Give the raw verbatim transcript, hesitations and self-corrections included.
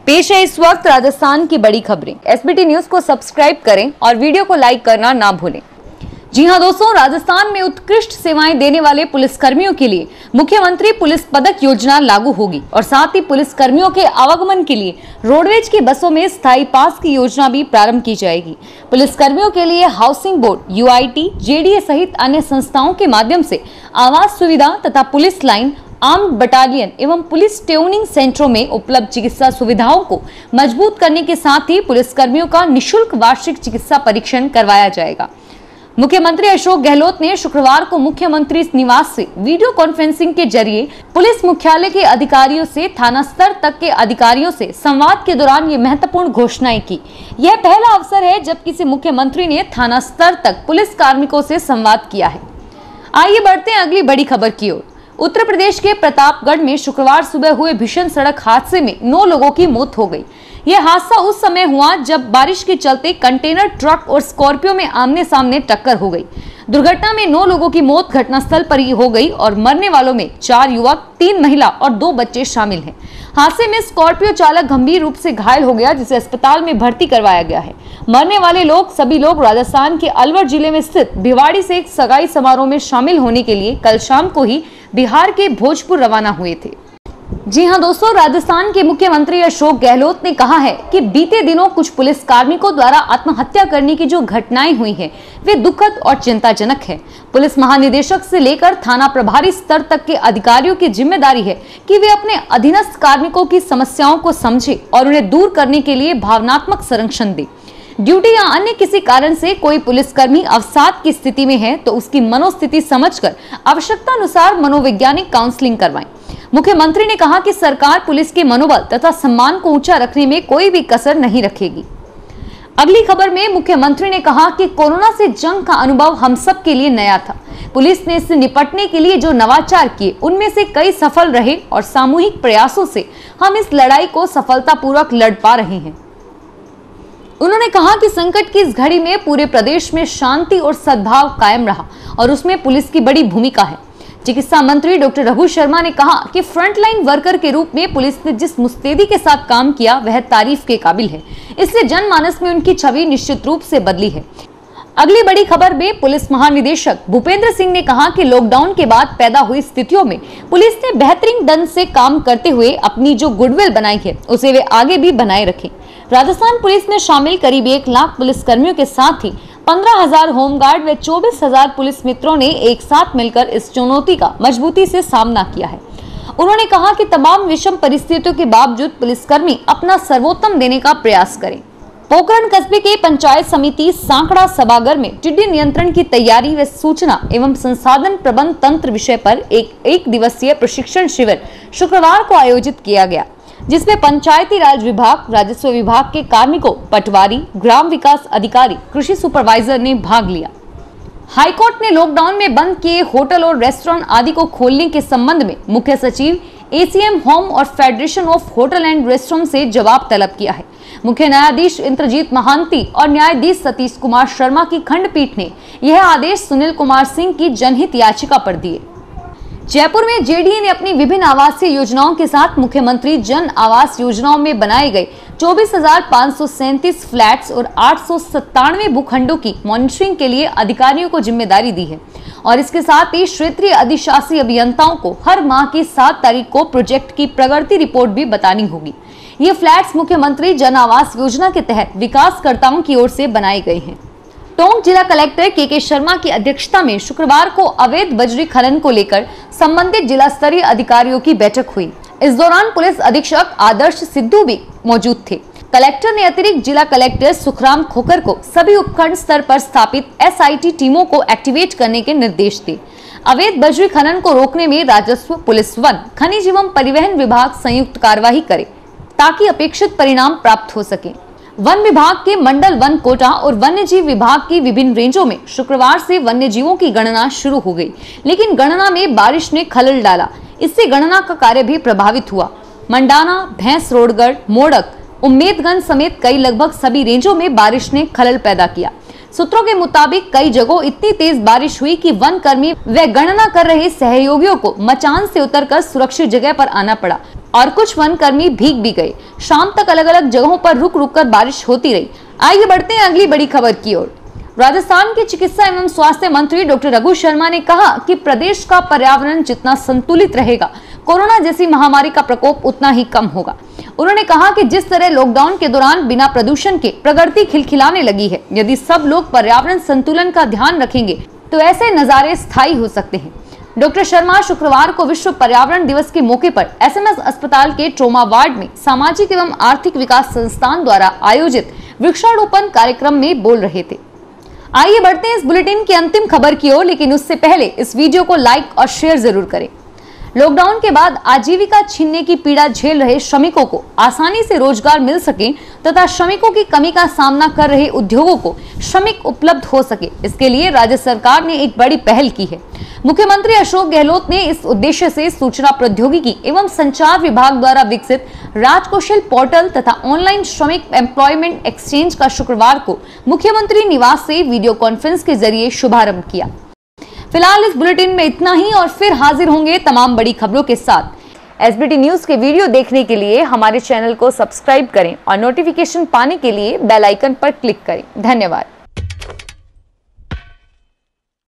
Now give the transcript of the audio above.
पेश है इस वक्त राजस्थान की बड़ी खबरें। एसबीटी न्यूज को सब्सक्राइब करें और वीडियो को लाइक करना ना भूलें। जी हां दोस्तों, राजस्थान में उत्कृष्ट सेवाएं देने वाले पुलिसकर्मियों के लिए मुख्यमंत्री पुलिस पदक योजना लागू होगी और साथ ही पुलिसकर्मियों के आवागमन के लिए रोडवेज की बसों में स्थायी पास की योजना भी प्रारंभ की जाएगी। पुलिसकर्मियों के लिए हाउसिंग बोर्ड, यूआईटी, जेडीए सहित अन्य संस्थाओं के माध्यम से आवास सुविधा तथा पुलिस लाइन, आर्म्ड बटालियन एवं पुलिस ट्रेनिंग सेंटरों में उपलब्ध चिकित्सा सुविधाओं को मजबूत करने के साथ ही पुलिसकर्मियों का निःशुल्क वार्षिक चिकित्सा परीक्षण करवाया जाएगा। मुख्यमंत्री अशोक गहलोत ने शुक्रवार को मुख्यमंत्री निवास से वीडियो कॉन्फ्रेंसिंग के जरिए पुलिस मुख्यालय के अधिकारियों से थाना स्तर तक के अधिकारियों से संवाद के दौरान ये महत्वपूर्ण घोषणाएं की। यह पहला अवसर है जब किसी मुख्यमंत्री ने थाना स्तर तक पुलिस कार्मिकों से संवाद किया है। आइए बढ़ते हैं अगली बड़ी खबर की ओर। उत्तर प्रदेश के प्रतापगढ़ में शुक्रवार सुबह हुए भीषण सड़क हादसे में नौ लोगों की मौत हो गई। यह हादसा उस समय हुआ जब बारिश के चलते कंटेनर ट्रक और स्कॉर्पियो में आमने सामने टक्कर हो गई। दुर्घटना में नौ लोगों की मौत घटनास्थल पर ही हो गई और मरने वालों में चार युवक, तीन महिला और दो बच्चे शामिल हैं। हादसे में स्कॉर्पियो चालक गंभीर रूप से घायल हो गया, जिसे अस्पताल में भर्ती करवाया गया है। मरने वाले लोग सभी लोग राजस्थान के अलवर जिले में स्थित भिवाड़ी से एक सगाई समारोह में शामिल होने के लिए कल शाम को ही बिहार के भोजपुर रवाना हुए थे। जी हां दोस्तों, राजस्थान के मुख्यमंत्री अशोक गहलोत ने कहा है कि बीते दिनों कुछ पुलिस कार्मिकों द्वारा आत्महत्या करने की जो घटनाएं हुई हैं, वे दुखद और चिंताजनक है। पुलिस महानिदेशक से लेकर थाना प्रभारी स्तर तक के अधिकारियों की जिम्मेदारी है कि वे अपने अधीनस्थ कार्मिकों की समस्याओं को समझे और उन्हें दूर करने के लिए भावनात्मक संरक्षण दे। ड्यूटी या अन्य किसी कारण से कोई पुलिसकर्मी अवसाद की स्थिति में है तो उसकी मनोस्थिति समझकर आवश्यकता अनुसार मनोवैज्ञानिक काउंसलिंग करवाएं। मुख्यमंत्री ने कहा कि सरकार पुलिस के मनोबल तथा सम्मान को ऊंचा रखने में कोई भी कसर नहीं रखेगी। अगली खबर में मुख्यमंत्री ने कहा कि कोरोना से जंग का अनुभव हम सब के लिए नया था। पुलिस ने इससे निपटने के लिए जो नवाचार किए उनमें से कई सफल रहे और सामूहिक प्रयासों से हम इस लड़ाई को सफलतापूर्वक लड़ पा रहे हैं। उन्होंने कहा कि संकट की इस घड़ी में पूरे प्रदेश में शांति और सद्भाव कायम रहा और उसमें पुलिस की बड़ी भूमिका है। चिकित्सा मंत्री डॉक्टर रघु शर्मा ने कहा कि फ्रंटलाइन वर्कर के रूप में पुलिस ने जिस मुस्तैदी के साथ काम किया वह तारीफ के काबिल है। इससे जनमानस में उनकी छवि निश्चित रूप से बदली है। अगली बड़ी खबर में पुलिस महानिदेशक भूपेंद्र सिंह ने कहा कि लॉकडाउन के बाद पैदा हुई स्थितियों में पुलिस ने बेहतरीन ढंग से काम करते हुए अपनी जो गुडविल बनाई है उसे वे आगे भी बनाए रखें। राजस्थान पुलिस में शामिल करीब एक लाख पुलिसकर्मियों के साथ ही पंद्रह हजार होमगार्ड व चौबीस हजार पुलिस मित्रों ने एक साथ मिलकर इस चुनौती का मजबूती से सामना किया है। उन्होंने कहा कि तमाम विषम परिस्थितियों के बावजूद पुलिसकर्मी अपना सर्वोत्तम देने का प्रयास करें। पोखरण कस्बे के पंचायत समिति सांकड़ा सभागार में टिड्डी नियंत्रण की तैयारी व सूचना एवं संसाधन प्रबंध तंत्र विषय पर एक एक दिवसीय प्रशिक्षण शिविर शुक्रवार को आयोजित किया गया, जिसमें पंचायती राज विभाग, राजस्व विभाग के कार्मिकों, पटवारी, ग्राम विकास अधिकारी, कृषि सुपरवाइजर ने भाग लिया। हाईकोर्ट ने लॉकडाउन में बंद किए होटल और रेस्टोरेंट आदि को खोलने के संबंध में मुख्य सचिव, एसीएम होम और federation of hotel and restaurant से जवाब तलब किया है। मुख्य न्यायाधीश इंद्रजीत महांती और न्यायाधीश सतीश कुमार शर्मा की खंडपीठ ने यह आदेश सुनील कुमार सिंह की जनहित याचिका पर दिए। जयपुर में जेडीए ने अपनी विभिन्न आवासीय योजनाओं के साथ मुख्यमंत्री जन आवास योजनाओं में बनाए गए चौबीस हजार पाँच सौ सैंतीस फ्लैट्स और आठ सौ सत्तानवे भूखंडों की मॉनिटरिंग के लिए अधिकारियों को जिम्मेदारी दी है और इसके साथ ही क्षेत्रीय अधिशासी अभियंताओं को हर माह की सात तारीख को प्रोजेक्ट की प्रगति रिपोर्ट भी बतानी होगी। ये फ्लैट्स मुख्यमंत्री जन आवास योजना के तहत विकासकर्ताओं की ओर से बनाए गए हैं। टोंक जिला कलेक्टर के के शर्मा की अध्यक्षता में शुक्रवार को अवैध बजरी खनन को लेकर संबंधित जिला स्तरीय अधिकारियों की बैठक हुई। इस दौरान पुलिस अधीक्षक आदर्श सिद्धू भी मौजूद थे। कलेक्टर ने अतिरिक्त जिला कलेक्टर सुखराम खोकर को सभी उपखंड स्तर पर स्थापित एसआईटी टीमों को एक्टिवेट करने के निर्देश दिए। अवैध बजरी खनन को रोकने में राजस्व, पुलिस, वन, खनिज एवं परिवहन विभाग संयुक्त कार्यवाही करे ताकि अपेक्षित परिणाम प्राप्त हो सके। वन विभाग के मंडल वन कोटा और वन्य जीव विभाग की विभिन्न रेंजों में शुक्रवार से वन्य जीवों की गणना शुरू हो गई, लेकिन गणना में बारिश ने खलल डाला। इससे गणना का कार्य भी प्रभावित हुआ। मंडाना, भैंसरोडगढ़, मोड़क, उम्मेदगंज समेत कई लगभग सभी रेंजों में बारिश ने खलल पैदा किया। सूत्रों के मुताबिक कई जगहों इतनी तेज बारिश हुई कि वन कर्मी व गणना कर रहे सहयोगियों को मचान से उतरकर सुरक्षित जगह पर आना पड़ा। और कुछ वनकर्मी भीग भी गए। शाम तक अलग अलग जगहों पर रुक रुक कर बारिश होती रही। आइए बढ़ते हैं अगली बड़ी खबर की ओर। राजस्थान के चिकित्सा एवं स्वास्थ्य मंत्री डॉक्टर रघु शर्मा ने कहा कि प्रदेश का पर्यावरण जितना संतुलित रहेगा, कोरोना जैसी महामारी का प्रकोप उतना ही कम होगा। उन्होंने कहा कि जिस तरह लॉकडाउन के दौरान बिना प्रदूषण के प्रकृति खिलखिलाने लगी है, यदि सब लोग पर्यावरण संतुलन का ध्यान रखेंगे तो ऐसे नजारे स्थायी हो सकते हैं। डॉक्टर शर्मा शुक्रवार को विश्व पर्यावरण दिवस के मौके पर एसएमएस अस्पताल के ट्रोमा वार्ड में सामाजिक एवं आर्थिक विकास संस्थान द्वारा आयोजित वृक्षारोपण कार्यक्रम में बोल रहे थे। आइए बढ़ते हैं इस बुलेटिन की अंतिम खबर की ओर, लेकिन उससे पहले इस वीडियो को लाइक और शेयर जरूर करें। लॉकडाउन के बाद आजीविका छीनने की पीड़ा झेल रहे श्रमिकों को आसानी से रोजगार मिल सके तथा श्रमिकों की कमी का सामना कर रहे उद्योगों को श्रमिक उपलब्ध हो सके, इसके लिए राज्य सरकार ने एक बड़ी पहल की है। मुख्यमंत्री अशोक गहलोत ने इस उद्देश्य से सूचना प्रौद्योगिकी एवं संचार विभाग द्वारा विकसित राजकौशल पोर्टल तथा ऑनलाइन श्रमिक एम्प्लॉयमेंट एक्सचेंज का शुक्रवार को मुख्यमंत्री निवास से वीडियो कॉन्फ्रेंस के जरिए शुभारंभ किया। फिलहाल इस बुलेटिन में इतना ही और फिर हाजिर होंगे तमाम बड़ी खबरों के साथ। एसबीटी न्यूज के वीडियो देखने के लिए हमारे चैनल को सब्सक्राइब करें और नोटिफिकेशन पाने के लिए बेल आइकन पर क्लिक करें। धन्यवाद।